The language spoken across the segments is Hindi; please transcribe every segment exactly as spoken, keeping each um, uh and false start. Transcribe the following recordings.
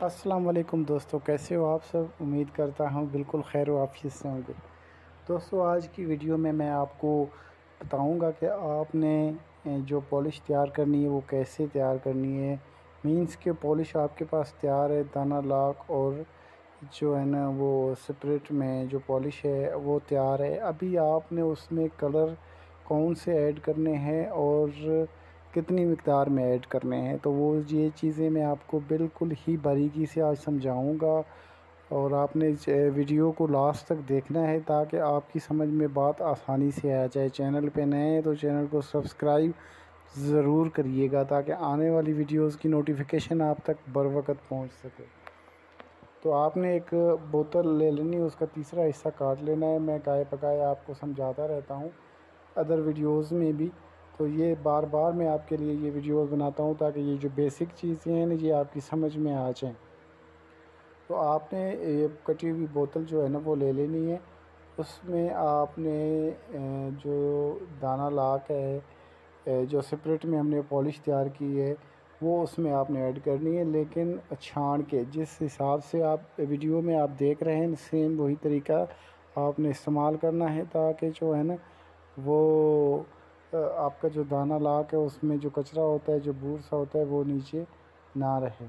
अस्सलाम वालेकुम दोस्तों, कैसे हो आप सब। उम्मीद करता हूँ बिल्कुल खैर व आफियत से होंगे। दोस्तों, आज की वीडियो में मैं आपको बताऊंगा कि आपने जो पॉलिश तैयार करनी है वो कैसे तैयार करनी है। मींस के पॉलिश आपके पास तैयार है, दाना लाक और जो है ना वो स्प्रिट में जो पॉलिश है वो तैयार है। अभी आपने उसमें कलर कौन से ऐड करने हैं और कितनी मिकदार में ऐड करने हैं, तो वो ये चीज़ें मैं आपको बिल्कुल ही बारीकी से आज समझाऊंगा। और आपने इस वीडियो को लास्ट तक देखना है ताकि आपकी समझ में बात आसानी से आ जाए। चैनल पे नए हैं तो चैनल को सब्सक्राइब ज़रूर करिएगा ताकि आने वाली वीडियोस की नोटिफिकेशन आप तक बर वक्त पहुँच सके। तो आपने एक बोतल ले लेनी है, उसका तीसरा हिस्सा काट लेना है। मैं गाय पकाए आपको समझाता रहता हूँ अदर वीडियोस में भी, तो ये बार बार मैं आपके लिए ये वीडियोस बनाता हूँ ताकि ये जो बेसिक चीज़ें हैं ना ये आपकी समझ में आ जाएं। तो आपने ये कटी हुई बोतल जो है ना वो ले लेनी है। उसमें आपने जो दाना लाक है, जो सेपरेट में हमने पॉलिश तैयार की है, वो उसमें आपने ऐड करनी है, लेकिन छान के। जिस हिसाब से आप वीडियो में आप देख रहे हैं सेम वही तरीका आपने इस्तेमाल करना है ताकि जो है ना वो आपका जो दाना लाक है उसमें जो कचरा होता है, जो बूर सा होता है, वो नीचे ना रहे।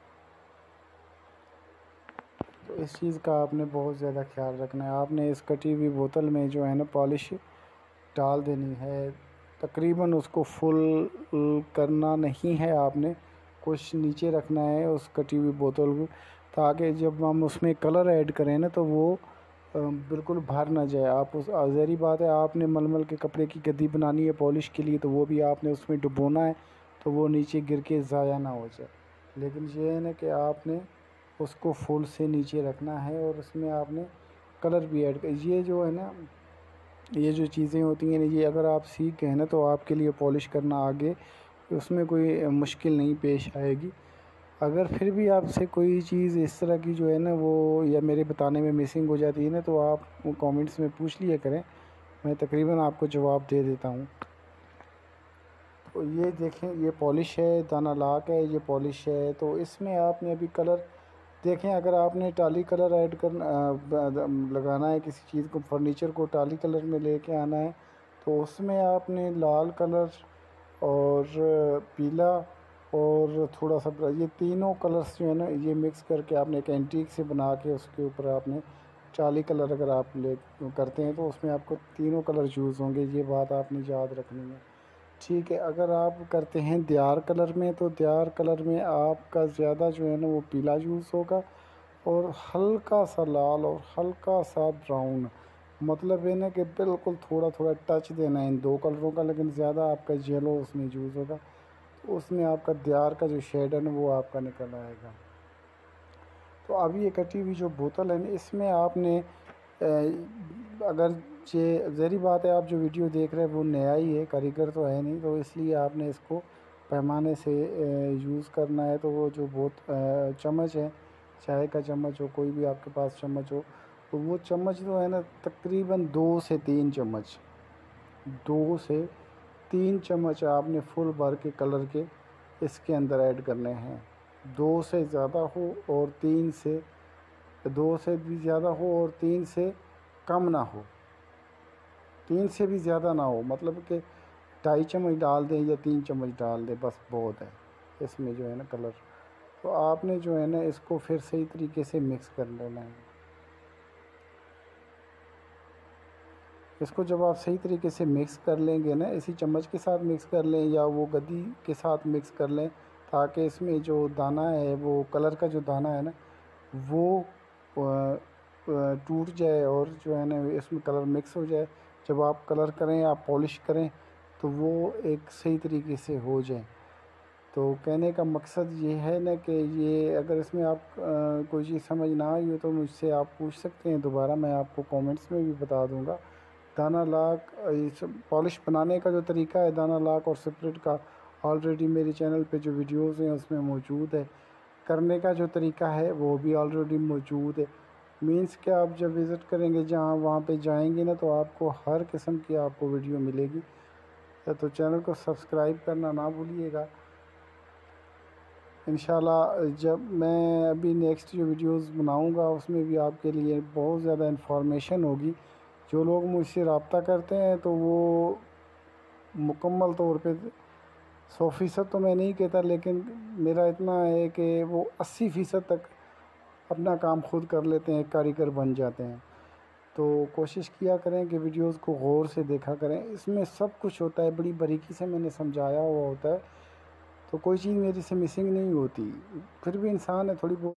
तो इस चीज़ का आपने बहुत ज़्यादा ख्याल रखना है। आपने इस कटी हुई बोतल में जो है ना पॉलिश डाल देनी है। तकरीबन उसको फुल करना नहीं है, आपने कुछ नीचे रखना है उस कटी हुई बोतल को, ताकि जब हम उसमें कलर ऐड करें ना तो वो बिल्कुल भर ना जाए। आप उस ज़ाहिर बात है, आपने मलमल के कपड़े की गद्दी बनानी है पॉलिश के लिए, तो वो भी आपने उसमें डुबोना है तो वो नीचे गिर के ज़ाया ना हो जाए। लेकिन ये है ना कि आपने उसको फुल से नीचे रखना है और उसमें आपने कलर भी ऐड कर। ये जो है ना ये जो चीज़ें होती हैं ये अगर आप सीख गए ना तो आपके लिए पॉलिश करना आगे उसमें कोई मुश्किल नहीं पेश आएगी। अगर फिर भी आपसे कोई चीज़ इस तरह की जो है ना वो या मेरे बताने में मिसिंग हो जाती है ना तो आप कमेंट्स में पूछ लिया करें, मैं तकरीबन आपको जवाब दे देता हूँ। तो ये देखें, ये पॉलिश है, दाना लाक है, ये पॉलिश है। तो इसमें आपने अभी कलर देखें, अगर आपने टाली कलर ऐड करना लगाना है किसी चीज़ को, फर्नीचर को टाली कलर में लेके आना है, तो उसमें आपने लाल कलर और पीला और थोड़ा सा ये तीनों कलर्स जो है ना ये मिक्स करके आपने एक एंटीक से बना के उसके ऊपर आपने टाली कलर अगर आप ले करते हैं तो उसमें आपको तीनों कलर यूज़ होंगे। ये बात आपने याद रखनी है, ठीक है। अगर आप करते हैं दियार कलर में तो दियार कलर में आपका ज़्यादा जो है ना वो पीला यूज़ होगा और हल्का सा लाल और हल्का सा ब्राउन। मतलब है ना कि बिल्कुल थोड़ा थोड़ा टच देना है इन दो कलरों का, लेकिन ज़्यादा आपका येलो उसमें यूज़ होगा तो उसमें आपका दियार का जो शेड है ना वो आपका निकल आएगा। तो अभी ये कटी हुई जो बोतल है ना इसमें आपने अगर ये ज़हरी बात है, आप जो वीडियो देख रहे हैं वो नया ही है, कारीगर तो है नहीं, तो इसलिए आपने इसको पैमाने से यूज़ करना है। तो वो जो बहुत चम्मच है, चाय का चम्मच हो, कोई भी आपके पास चम्मच हो, तो वो चम्मच जो है ना तकरीबन दो से तीन चम्मच दो से तीन चम्मच आपने फुल भर के कलर के इसके अंदर ऐड करने हैं। दो से ज़्यादा हो और तीन से दो से भी ज़्यादा हो और तीन से कम ना हो, तीन से भी ज़्यादा ना हो, मतलब कि ढाई चम्मच डाल दें या तीन चम्मच डाल दें, बस बहुत है इसमें जो है ना कलर। तो आपने जो है ना इसको फिर सही तरीके से मिक्स कर लेना है। इसको जब आप सही तरीके से मिक्स कर लेंगे ना, इसी चम्मच के साथ मिक्स कर लें या वो गद्दी के साथ मिक्स कर लें, ताकि इसमें जो दाना है वो कलर का जो दाना है ना वो टूट जाए और जो है ना इसमें कलर मिक्स हो जाए। जब आप कलर करें, आप पॉलिश करें तो वो एक सही तरीके से हो जाए। तो कहने का मकसद ये है ना कि ये अगर इसमें आप आ, कोई चीज़ समझ ना आई हो तो मुझसे आप पूछ सकते हैं दोबारा, मैं आपको कमेंट्स में भी बता दूंगा। दाना लाक इस पॉलिश बनाने का जो तरीका है दाना लाक और सेपरेट का ऑलरेडी मेरे चैनल पे जो वीडियोस हैं उसमें मौजूद है। करने का जो तरीका है वो भी ऑलरेडी मौजूद है। मीन्स कि आप जब विज़िट करेंगे जहाँ वहाँ पे जाएंगे ना तो आपको हर किस्म की आपको वीडियो मिलेगी। तो चैनल को सब्सक्राइब करना ना भूलिएगा। इंशाल्लाह जब मैं अभी नेक्स्ट जो वीडियोस बनाऊंगा उसमें भी आपके लिए बहुत ज़्यादा इन्फॉर्मेशन होगी। जो लोग मुझसे रब्ता करते हैं तो वो मुकम्मल तौर पे सौ फ़ीसद तो मैं नहीं कहता, लेकिन मेरा इतना है कि वो अस्सी फ़ीसद तक अपना काम खुद कर लेते हैं, कारीगर बन जाते हैं। तो कोशिश किया करें कि वीडियोस को गौर से देखा करें, इसमें सब कुछ होता है, बड़ी बारीकी से मैंने समझाया हुआ होता है, तो कोई चीज़ मेरी से मिसिंग नहीं होती। फिर भी इंसान है, थोड़ी बहुत